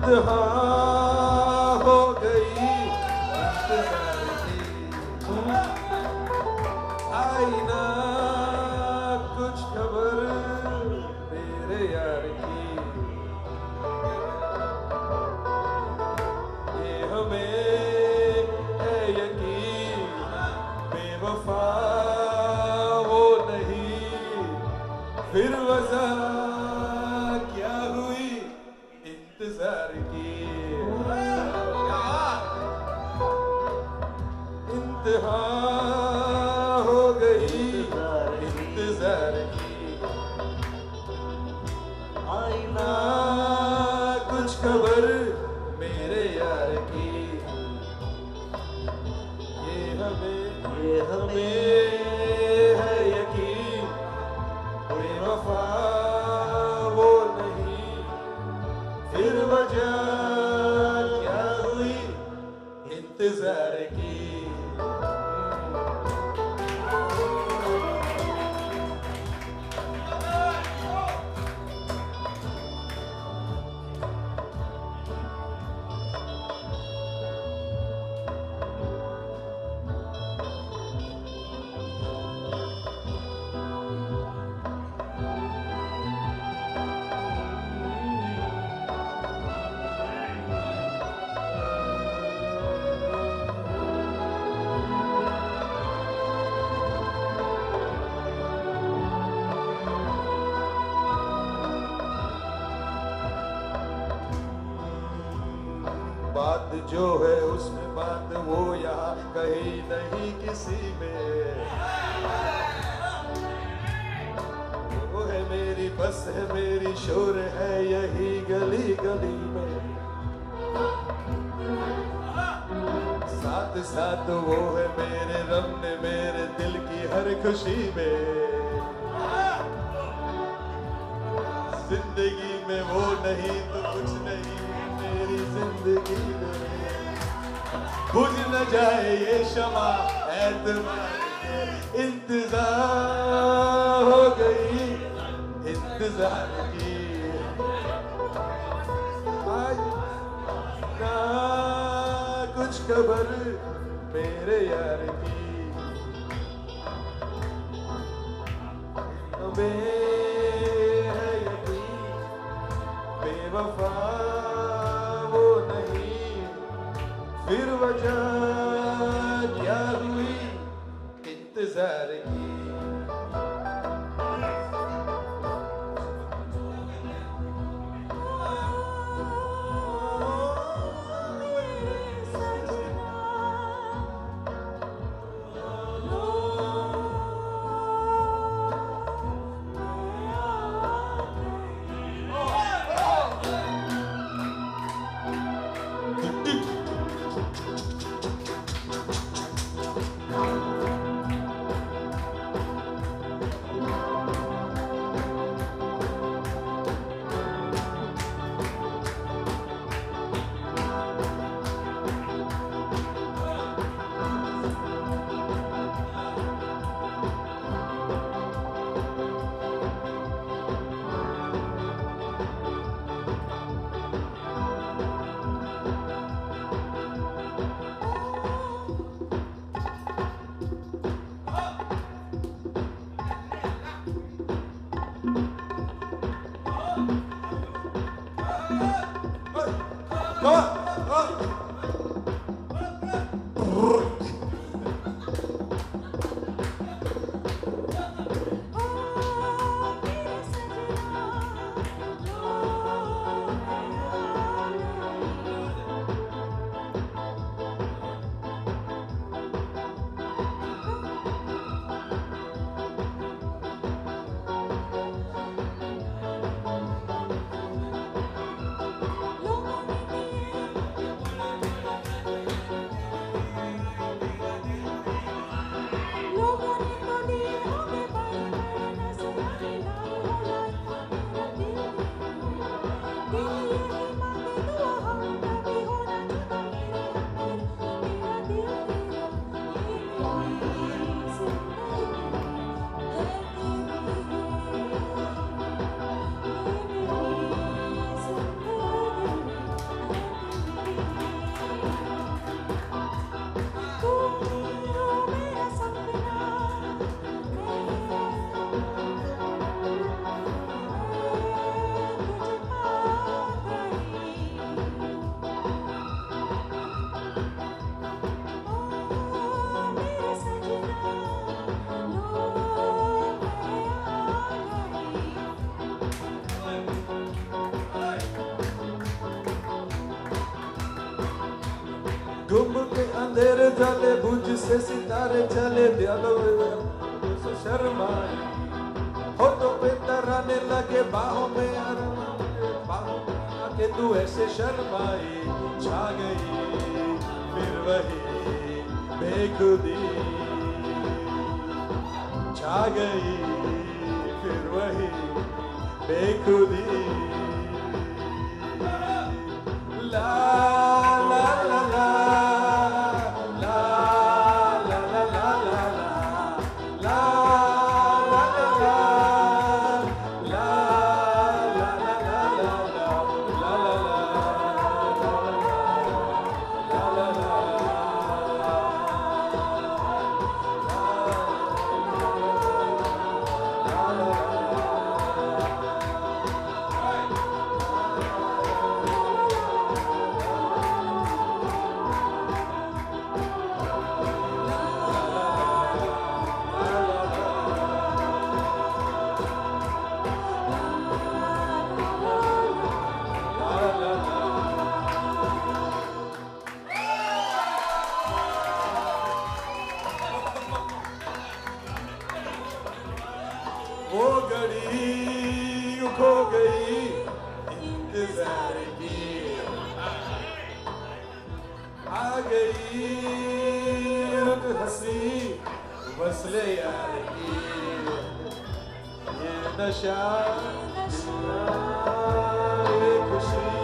इंतहा हो गई इंतजार की, आई ना कुछ खबर मेरे यार की, ये हमें है यकीन बेवफा वो नहीं, फिर वजह क्या हुई इंतजार की, इंतहा हो गई इंतजार की, आई ना कुछ खबर मेरे यार की, ये हमें है यकीन बेवफा वो नहीं, फिर वजह क्या हुई इंतजार की। बात जो है उसमें बात वो यहाँ कहीं नहीं किसी में, वो है मेरी बस है मेरी शोर है यही गली गली में, साथ साथ वो है मेरे रब ने मेरे दिल की हर खुशी में, जिंदगी में वो नहीं तो कुछ नहीं मेरी जिंदगी में, बुझ न जाए ये शमा एतबार के, इंतजार हो गई इंतजार की, आज ना कुछ खबर मेरे यार की, हमें है यकीन बेवफा वो नहीं, फिर वजह क्या हुई इंतजार की। गुम के अंधेरे जले, बुझ से सितारे चले, दिलों से शर्माए, होठों पे तराने लगे, बाहों में आके तू ऐसे शर्माई, छा गई फिर वही बेखुदी, छा गई फिर वही बेखुदी। ला ला ला ला ला ला ला ला ला ला वो घड़ी खो गई इंतजार की, आ गई रुत हंसी वस्ले यार की, ये नशा ये खुशी